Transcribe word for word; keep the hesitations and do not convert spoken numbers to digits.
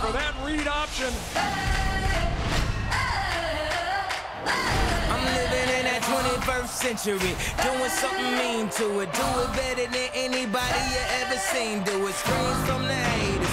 for that read option. I'm living in that twenty-first century, doing something mean to it. Do it better than anybody you ever seen. Do it. Screams from the haters.